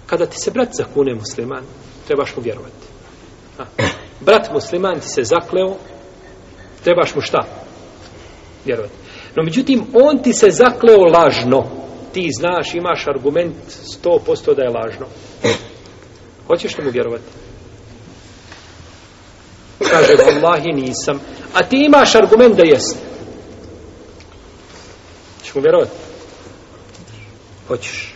Kada ti se brat zakune musliman, trebaš mu vjerovati. Brat musliman ti se zakleo, trebaš mu šta? Vjerovati. No međutim, on ti se zakleo lažno. Ti znaš, imaš argument 100% da je lažno. Hoćeš li mu vjerovati? Kaže, vallahi nisam. A ti imaš argument da jeste. Hoćeš mu vjerovati? Hoćeš.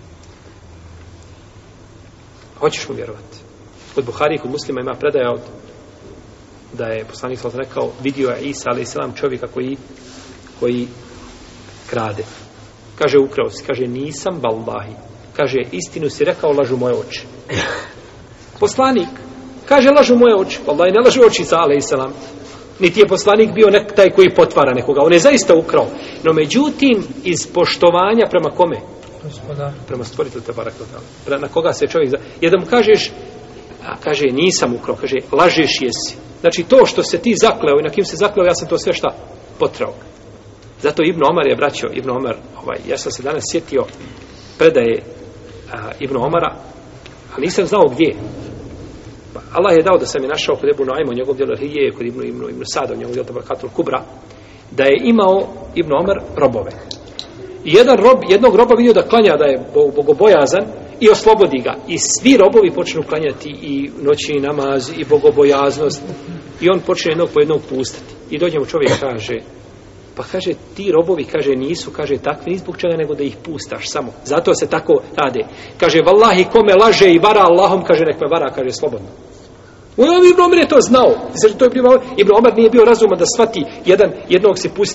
Hoćeš mu vjerovati. Kod Buhari i kod Muslima ima predaja da je poslanik sallallahu alejhi ve sellem rekao, vidio je Isa alejhi selam čovjeka koji krade. Kaže, ukrao si. Kaže, nisam, vallahi. Kaže, istinu si rekao, lažu moje oči. Poslanik kaže, lažu moje oči. Vallahi, ne lažu oči Isa alejhi selam. Niti je poslanik bio taj koji potvara nekoga. On je zaista ukrao. No međutim, iz poštovanja prema kome? Prema stvoritelju te barek. Na koga se čovjek... Jer da mu kažeš, kaže, nisam ukrao. Kaže, lažeš jesi. Znači, to što se ti zakleo i na kim se zakleo, ja sam to sve šta? Potrao. Zato Ibn Omar je vraćao, Ibn Omar, ja sam se danas sjetio predaje Ibn Omara, ali nisam znao gdje. Pa Allah je dao da sam je našao kod Ebu Nuajma u njegov djelu Hije, kod Ibn Sada u njegov djelu Tabakatul Kubra, da je imao Ibn Omar robove. I jednog roba vidio da klanja, da je bogobojazan i oslobodi ga. I svi robovi počnu klanjati i noćni namaz i bogobojaznost. I on počne jednog po jednog pustati. I dođe mu čovjek kaže, pa kaže, ti robovi, kaže, nisu, kaže, takvi, ni zbog čega, nego da ih pustaš samo. Zato se tako rade. Kaže, vallahi, kome laže i vara Allahom, kaže, nek me vara, kaže, slobodno. Ibn Omer je to znao. Ibn Omer nije bio razuman da shvati jednog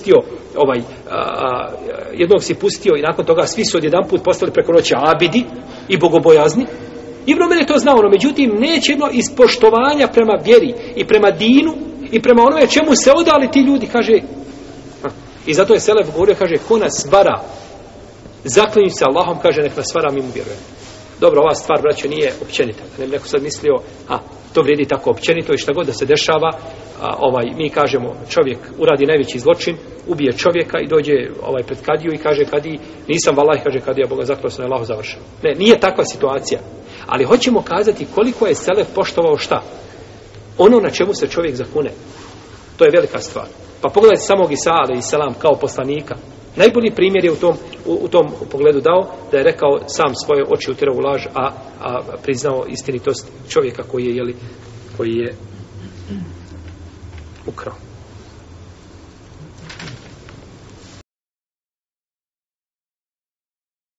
si pustio i nakon toga svi su odjedanput postali preko noći abidi i bogobojazni. Ibn Omer je to znao, no međutim neće iz poštovanja prema vjeri i prema dinu i prema onome čemu se odali ti ljudi, kaže. I zato je Selef govorio, kaže, ko nas vara, zaklinju se Allahom, kaže, nek nas vara, mi mu vjerujemo. Dobro, ova stvar, braćo, nije općenita. Da ne bi neko sad mislio, to vrijedi tako općenito i šta god da se dešava, mi kažemo, čovjek uradi najveći zločin, ubije čovjeka i dođe pred kadiju i kaže, kadi, nisam vallahi, kaže kadija, Boga zaklao sam, Allahu završeno. Ne, nije takva situacija. Ali hoćemo kazati koliko je Selef poštovao šta? Ono na čemu se čovjek zakune. To je velika stvar. Pa pogledajte samog Isa alejselam kao poslanika. Najbolji primjer je u tom pogledu dao da je rekao sam svoje oči utjerao u laž, a priznao istinitost čovjeka koji je ukrao.